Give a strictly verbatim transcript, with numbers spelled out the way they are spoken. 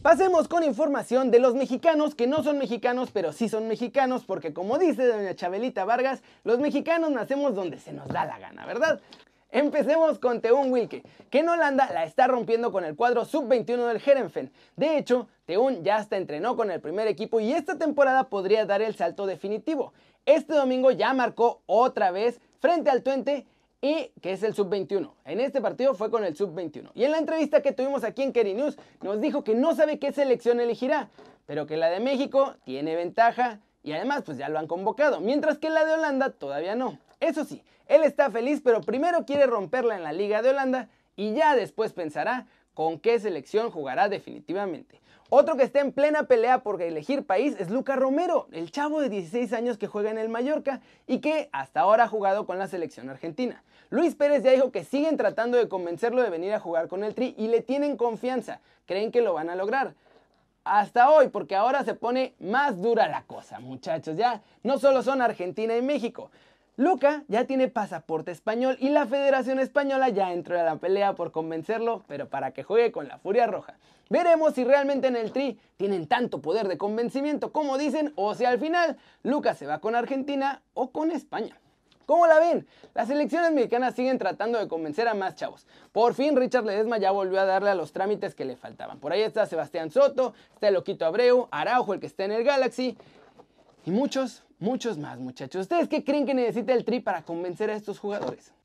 Pasemos con información de los mexicanos que no son mexicanos, pero sí son mexicanos, porque como dice doña Chabelita Vargas, los mexicanos nacemos donde se nos da la gana, ¿verdad? Empecemos con Teun Wilke, que en Holanda la está rompiendo con el cuadro sub veintiuno del Heerenveen. De hecho, Teun ya hasta entrenó con el primer equipo y esta temporada podría dar el salto definitivo. Este domingo ya marcó otra vez frente al Twente, y que es el sub veintiuno. En este partido fue con el sub veintiuno. Y en la entrevista que tuvimos aquí en Keri News nos dijo que no sabe qué selección elegirá, pero que la de México tiene ventaja y además pues ya lo han convocado, mientras que la de Holanda todavía no. Eso sí, él está feliz, pero primero quiere romperla en la Liga de Holanda y ya después pensará con qué selección jugará definitivamente. Otro que está en plena pelea por elegir país es Lucas Romero, el chavo de dieciséis años que juega en el Mallorca y que hasta ahora ha jugado con la selección argentina. Luis Pérez ya dijo que siguen tratando de convencerlo de venir a jugar con el Tri y le tienen confianza, creen que lo van a lograr. Hasta hoy, porque ahora se pone más dura la cosa, muchachos, ya no solo son Argentina y México. Luca ya tiene pasaporte español y la Federación Española ya entró a la pelea por convencerlo, pero para que juegue con la Furia Roja. Veremos si realmente en el Tri tienen tanto poder de convencimiento como dicen, o si al final Luca se va con Argentina o con España. ¿Cómo la ven? Las selecciones mexicanas siguen tratando de convencer a más chavos. Por fin Richard Ledesma ya volvió a darle a los trámites que le faltaban. Por ahí está Sebastián Soto, está el Loquito Abreu, Araujo, el que está en el Galaxy, y muchos, muchos más, muchachos. ¿Ustedes qué creen que necesita el Tri para convencer a estos jugadores?